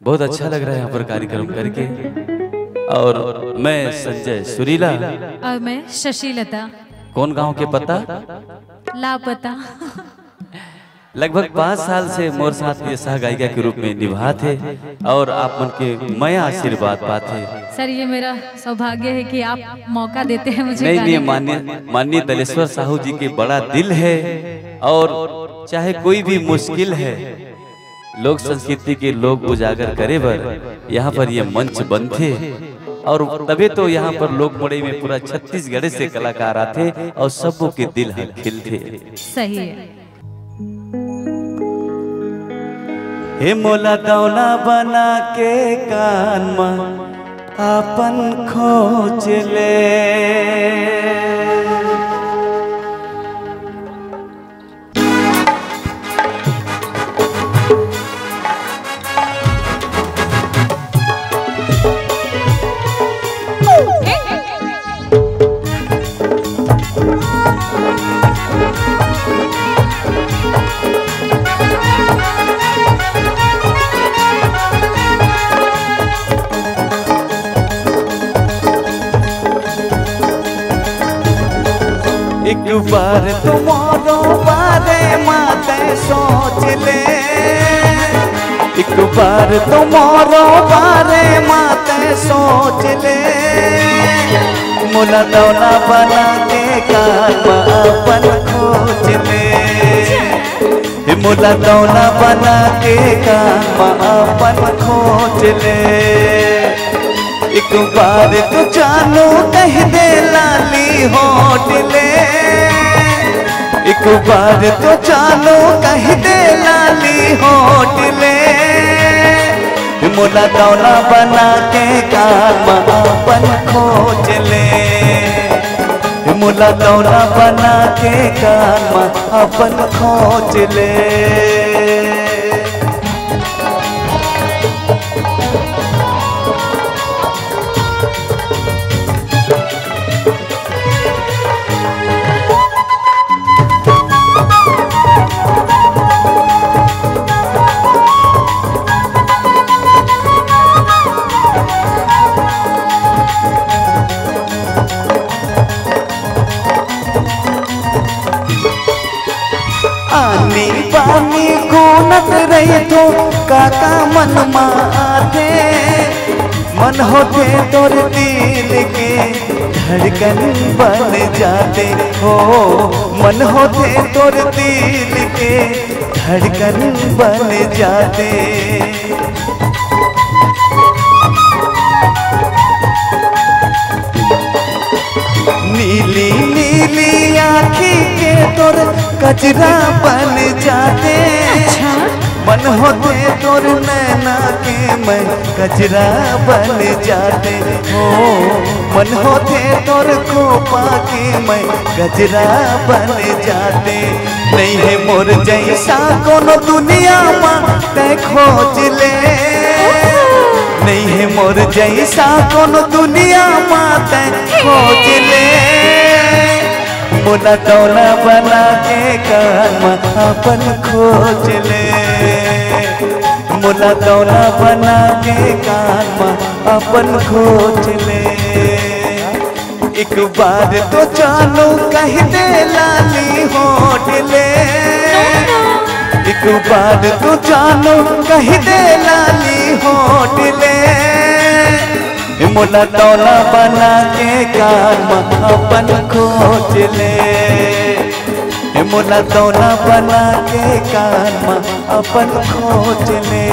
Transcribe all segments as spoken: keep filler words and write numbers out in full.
बहुत अच्छा लग रहा है यहाँ पर कार्यक्रम करके। और मैं संजय सुरीला और मैं शशिलता। कौन गांव के पता लापता। लगभग पाँच साल से मोर साथ ये सह गायिका के रूप में निभा थे और आप मन के मैं आशीर्वाद पाते। सर ये मेरा सौभाग्य है कि आप मौका देते हैं मुझे। नहीं नहीं, माननीय माननीय दलेश्वर साहू जी के बड़ा दिल है और चाहे कोई भी मुश्किल है लोक संस्कृति के लोग उजागर करे बर यहाँ पर ये मंच बनते और तबे तो यहाँ पर लोक मोड़े में पूरा छत्तीसगढ़ से कलाकार आते और सबों के दिल खिलते। सही है। हे मोला दौना बना के कान में आपन खोज ले, एक बार तुम्हारो बारे माते सोच ले, एक बार तुम्हारो बारे माते सोच ले, मोला दौना बना के कान अपन खोज ले, मोला दौना बना के कान अपन खोज ले। एक बार तो जानो कह दे लाली होट ले, एक बार तो जानो कह दे लाली होट ले, मोला दौना बना के काम अपन खोज ले, मोला दौना बना के काम अपन खोज ले। आनी पानी गोनत रही तो काका मन माथे, मन होते तोर दिल के धड़कन बन जाते हो, मन होते तोर दिल के धड़कन बन जाते। नीली नीली आँखी के तोर कजरा बन जाते, अच्छा? मन होते तोर नैना के मैं कजरा बन जाते हो, मन होते तोर खोपा के मैं गजरा बन जाते। नहीं है मोर जैसा कोनो दुनिया में तै खोज ले, नहीं है मोर जैसा कोनो दुनिया में तै खोज ले, मोला दौना बना के काम अपन खोज ले, मोला दौना बना के काम अपन खोज ले। एक बार तो जानो कह दे लाली होट ले, एक बार तो जानो कह दे लाली होट ले, मोला दौना बना के काम अपन खोज ले, मोला दौना बना के काम अपन खोज ले।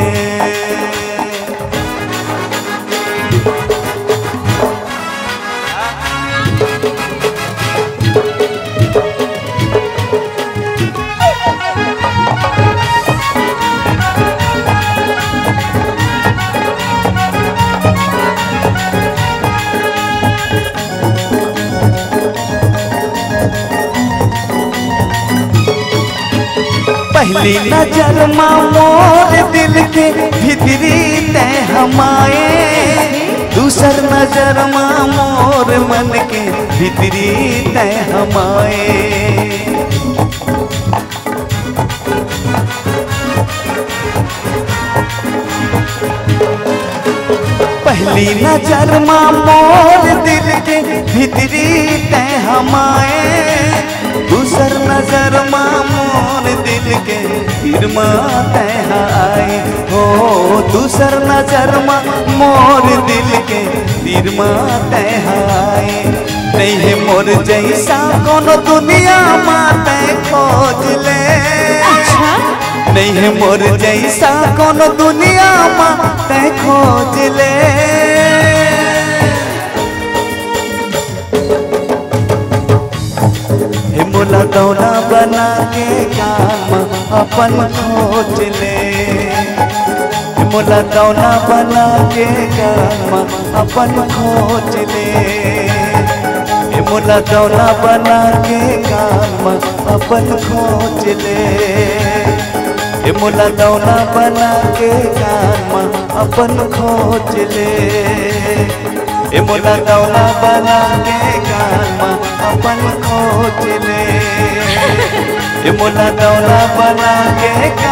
पहली नजर माँ मोर दिल के भीतरी तय हमाए, दूसर नजर माँ मोर मन के भीतरी तय हमाए। पहली नजर माँ मोर दिल के भीतरी तय हमाए, दूसर नजर माँ मोर दिल के फिर माँ तय आए हो, दूसर नजर माँ मोर दिल के फिर माँ तय आए। नहीं है मोर जैसा कोनो दुनिया माँ तय खोज ले, नहीं है मोर जैसा कोनो दुनिया माँ तय खोज ले। हे मोला दौना बना के काम अपन खोज ले, हे मोला दौना बना के काम अपन खोज ले, हे मोला दौना बना के काम अपन खोज ले, हे मोला दौना बना के काम अपन खोज ले, हे मोला दौना बना के काम अपन खोज ले, हे मोला दौना बना के